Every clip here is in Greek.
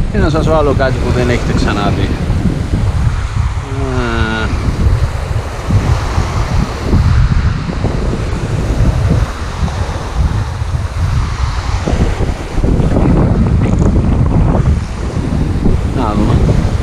Και να σας βάλω κάτι που δεν έχετε ξαναδεί. Να δούμε.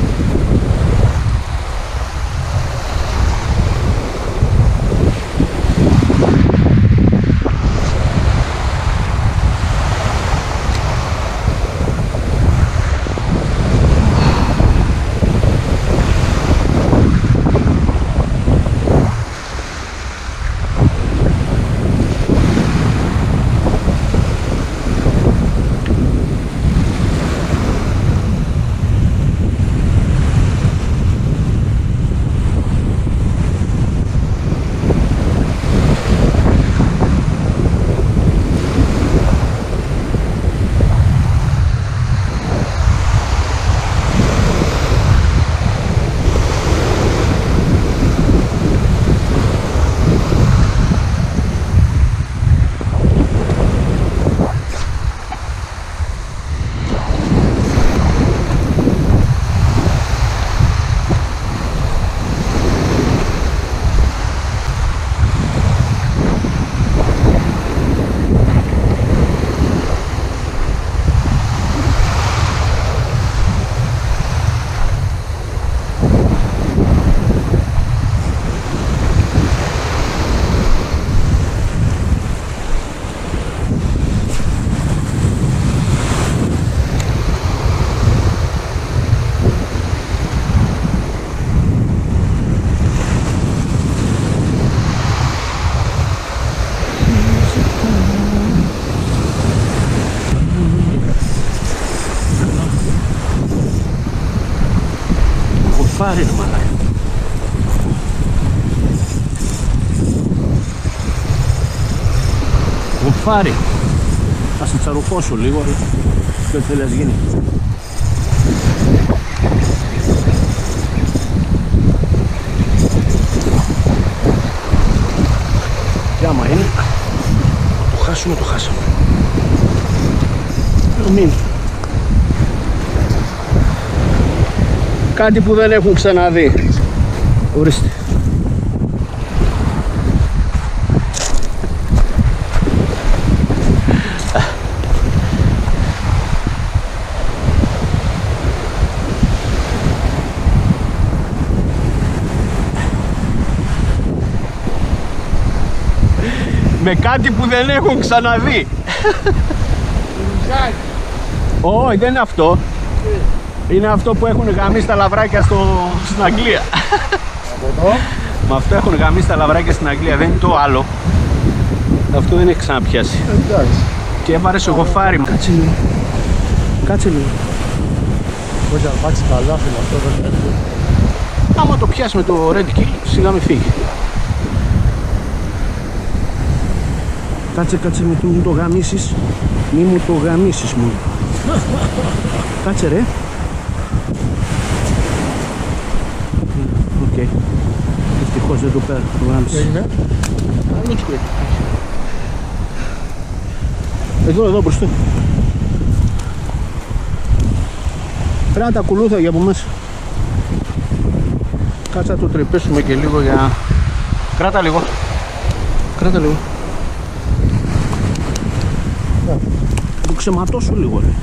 Πάρε ρε μαλάκα. Γοφάρι. Θα σε τσαρουφώσω λίγο, αλλά δεν θέλει να γίνει. Και άμα είναι, το χάσουμε, το χάσαμε. Μην. Κάτι που δεν έχουν ξαναδεί. Ορίστε. Με κάτι που δεν έχουν ξαναδεί. Όχι, δεν είναι αυτό. Είναι αυτό που έχουν γαμίσει τα λαβράκια στην Αγγλία. Με αυτό έχουν γαμίσει τα λαβράκια στην Αγγλία, δεν είναι το άλλο. Αυτό δεν έχει ξαναπιάσει. Και έβαρε σε γοφάρι. Κάτσε λίγο. Κάτσε λίγο. Μπορεί να πάξει καλά, φίλε, αυτό δεν είναι. Άμα το πιάσει με το Red Kill, σιγά με φύγει. Κάτσε, κάτσε, μην μου το γαμίσεις. Μη μου το γαμίσεις μόνο. Κάτσε ρε. Οκ. Δυστυχώς δεν το πέρα. Το γάμισες. Είναι. Εδώ μπροστά. Πρέπει να τα ακολούθα για από μέσα. Κάτσε να το τρυπήσουμε και λίγο για... Κράτα λίγο. Κράτα λίγο. Το ξεματώσω λίγο ρε.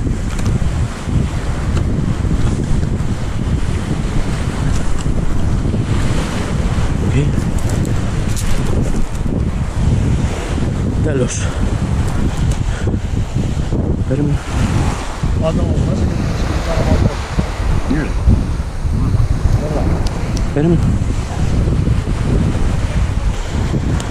Τέλος. Περίμενε. Πάντα όμως μέσα και ναι ρε. Περίμενε.